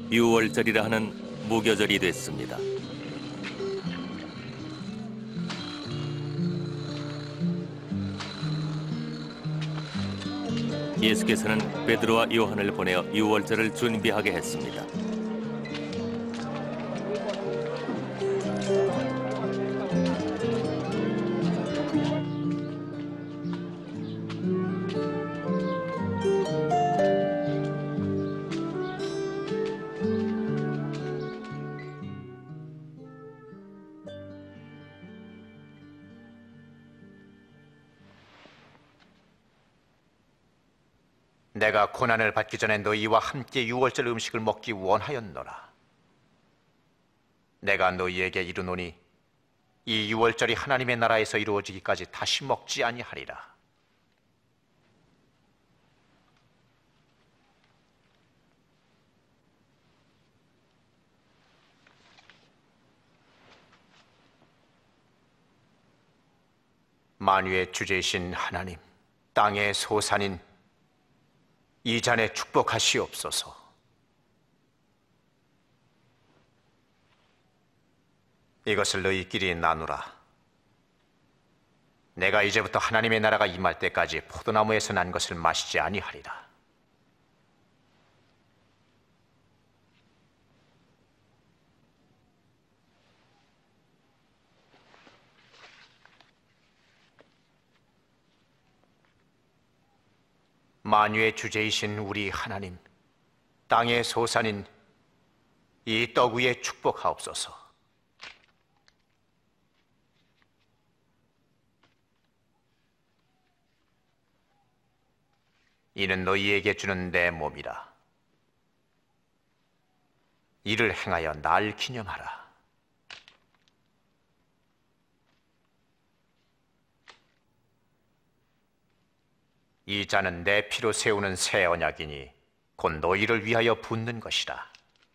유월절이라 하는 무교절이 됐습니다. 예수께서는 베드로와 요한을 보내어 유월절을 준비하게 했습니다. 내가 고난을 받기 전에 너희와 함께 유월절 음식을 먹기 원하였노라. 내가 너희에게 이르노니 이 유월절이 하나님의 나라에서 이루어지기까지 다시 먹지 아니하리라. 만유의 주제이신 하나님, 땅의 소산인 이 잔에 축복하시옵소서. 이것을 너희끼리 나누라. 내가 이제부터 하나님의 나라가 임할 때까지 포도나무에서 난 것을 마시지 아니하리라. 만유의 주제이신 우리 하나님, 땅의 소산인 이 떡 위에 축복하옵소서. 이는 너희에게 주는 내 몸이라. 이를 행하여 날 기념하라. 이 잔은 내 피로 세우는 새 언약이니 곧 너희를 위하여 붓는 것이라.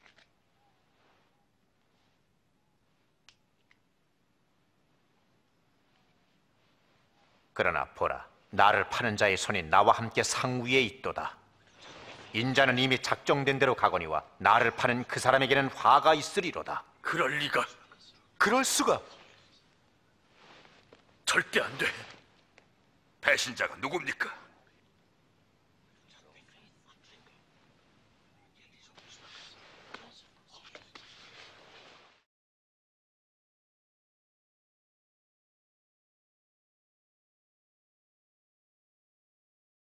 그러나 보라, 나를 파는 자의 손이 나와 함께 상 위에 있도다. 인자는 이미 작정된 대로 가거니와 나를 파는 그 사람에게는 화가 있으리로다. 그럴 리가. 그럴 수가. 절대 안 돼. 배신자가 누굽니까?